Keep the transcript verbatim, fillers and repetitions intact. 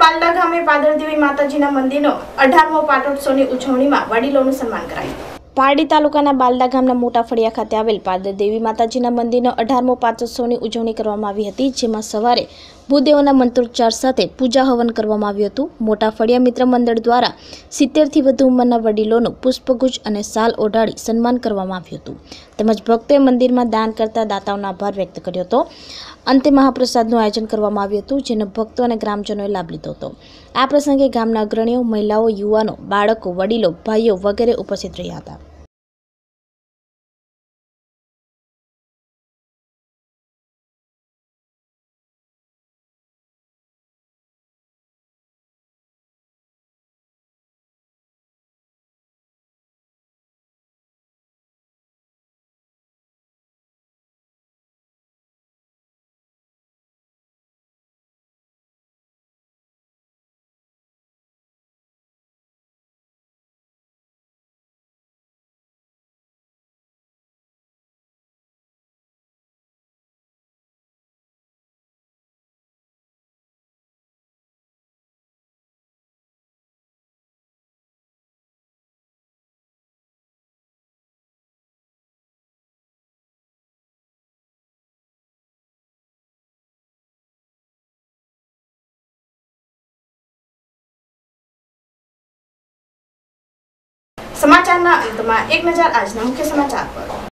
બાલડા ગામે પાદરદેવી માતાજીના મંદિરનો અઢારમો પાટોત્સવની ઉજવણીમાં વડીલોનું સન્માન કરાયું। પારડી તાલુકાના બાલડા ગામના મોટા ફળિયા ખાતે આવેલ પાદરદેવી માતાજીના મંદિરનો અઢારમો પાટોત્સવની ઉજવણી કરવામાં આવી હતી, જેમાં સવારે ભૂદેવોના મંત્રોચ્ચાર સાથે પૂજા હવન કરવામાં આવ્યું હતું। મોટા ફળિયા મિત્ર મંડળ દ્વારા સિત્તેર થી વધુ ઉંમરના વડીલોનું પુષ્પગુચ્છ અને શાલ ઓઢાડી સન્માન કરવામાં આવ્યું હતું, તેમજ ભક્તોએ મંદિરમાં દાન કરતા દાતાઓનો આભાર વ્યક્ત કર્યો હતો। અંતે મહાપ્રસાદનું આયોજન કરવામાં આવ્યું હતું, જેનો ભક્તો અને ગ્રામજનોએ લાભ લીધો હતો। આ પ્રસંગે ગામના અગ્રણીઓ, મહિલાઓ, યુવાનો, બાળકો, વડીલો, ભાઈઓ વગેરે ઉપસ્થિત રહ્યા હતા। समाचार अंत में एक नजर आज मुख्य समाचार पर।